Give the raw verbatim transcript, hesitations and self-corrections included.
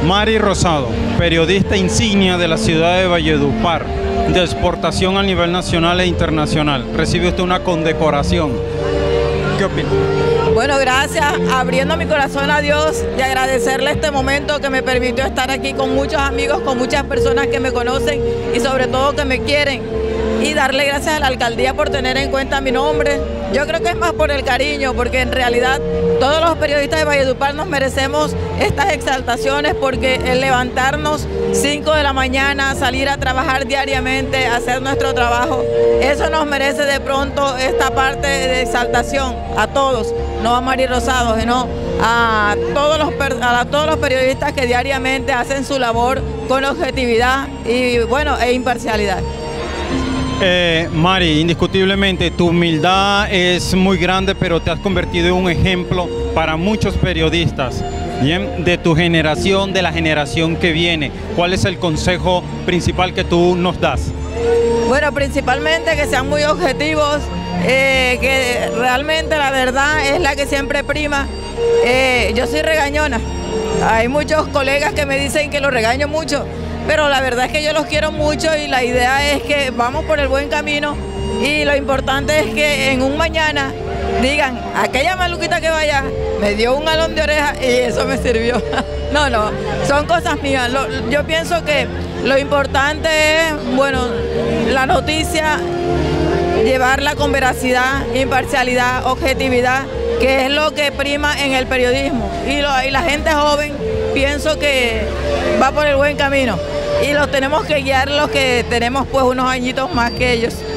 Mari Rosado, periodista insignia de la ciudad de Valledupar, de exportación a nivel nacional e internacional. Recibe usted una condecoración. ¿Qué opina? Bueno, gracias, abriendo mi corazón a Dios y agradecerle este momento que me permitió estar aquí con muchos amigos, con muchas personas que me conocen y sobre todo que me quieren. Y darle gracias a la alcaldía por tener en cuenta mi nombre. Yo creo que es más por el cariño, porque en realidad todos los periodistas de Valledupar nos merecemos estas exaltaciones, porque el levantarnos cinco de la mañana, salir a trabajar diariamente, hacer nuestro trabajo, eso nos merece de pronto esta parte de exaltación a todos, no a Mari Rosado, sino a todos los, a todos los periodistas que diariamente hacen su labor con objetividad y bueno, e imparcialidad. Eh, Mari, indiscutiblemente tu humildad es muy grande, pero te has convertido en un ejemplo para muchos periodistas, bien, de tu generación, de la generación que viene. ¿Cuál es el consejo principal que tú nos das? Bueno, principalmente que sean muy objetivos, eh, que realmente la verdad es la que siempre prima. Eh, yo soy regañona, hay muchos colegas que me dicen que los regaño mucho, pero la verdad es que yo los quiero mucho y la idea es que vamos por el buen camino y lo importante es que en un mañana digan, aquella maluquita que vaya me dio un jalón de oreja y eso me sirvió. No, no, son cosas mías. Lo, yo pienso que lo importante es, bueno, la noticia, llevarla con veracidad, imparcialidad, objetividad, que es lo que prima en el periodismo. Y, lo, y la gente joven pienso que va por el buen camino y los tenemos que guiar los que tenemos pues unos añitos más que ellos.